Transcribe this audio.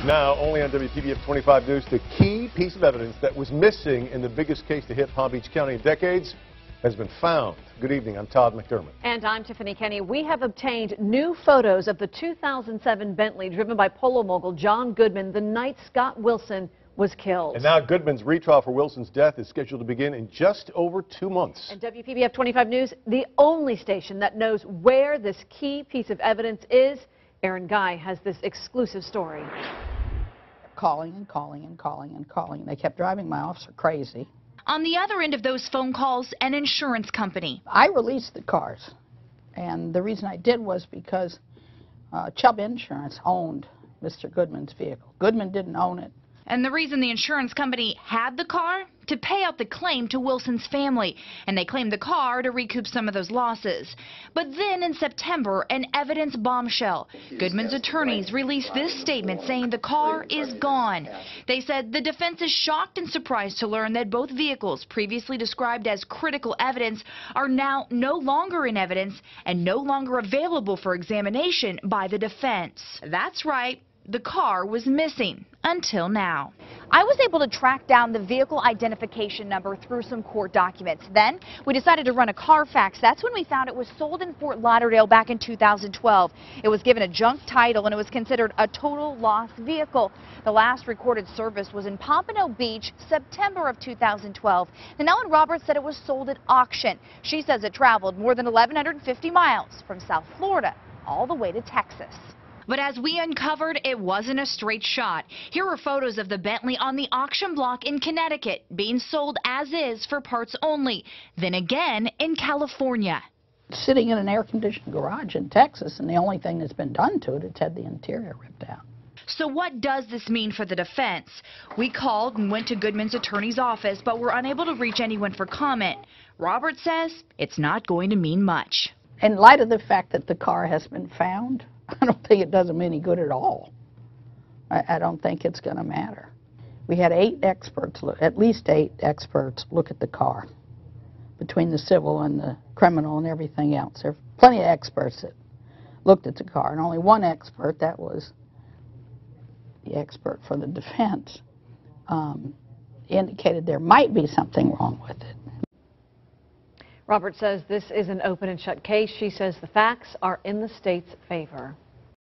Now, only on WPBF 25 News, the key piece of evidence that was missing in the biggest case to hit Palm Beach County in decades has been found. Good evening, I'm Todd McDermott. And I'm Tiffany Kenny. We have obtained new photos of the 2007 Bentley driven by polo mogul John Goodman the night Scott Wilson was killed. And now Goodman's retrial for Wilson's death is scheduled to begin in just over 2 months. And WPBF 25 News, the only station that knows where this key piece of evidence is. Aaron Guy has this exclusive story. Calling and calling and calling and calling. They kept driving my officer crazy. On the other end of those phone calls, an insurance company. I released the cars, and the reason I did was because Chubb Insurance owned Mr. Goodman's vehicle. Goodman didn't own it. And the reason the insurance company had the car? To pay out the claim to Wilson's family. And they claimed the car to recoup some of those losses. But then in September, an evidence bombshell. Goodman's attorneys released this statement saying the car is gone. They said the defense is shocked and surprised to learn that both vehicles, previously described as critical evidence, are now no longer in evidence and no longer available for examination by the defense. That's right. The car was missing until now. I was able to track down the vehicle identification number through some court documents. Then we decided to run a Carfax. That's when we found it was sold in Fort Lauderdale back in 2012. It was given a junk title and it was considered a total loss vehicle. The last recorded service was in Pompano Beach, September of 2012. And Ellen Roberts said it was sold at auction. She says it traveled more than 1,150 miles from South Florida all the way to Texas. But as we uncovered, it wasn't a straight shot. Here are photos of the Bentley on the auction block in Connecticut, being sold as is for parts only. Then again in California. Sitting in an air-conditioned garage in Texas, and the only thing that's been done to it, it's had the interior ripped out. So what does this mean for the defense? We called and went to Goodman's attorney's office, but were unable to reach anyone for comment. Robert says it's not going to mean much. In light of the fact that the car has been found, I don't think it does them any good at all. I don't think it's going to matter. We had 8 experts, at least 8 experts, look at the car, between the civil and the criminal and everything else. There are plenty of experts that looked at the car, and only one expert, that was the expert for the defense, indicated there might be something wrong with it. Robert says this is an open and shut case. She says the facts are in the state's favor.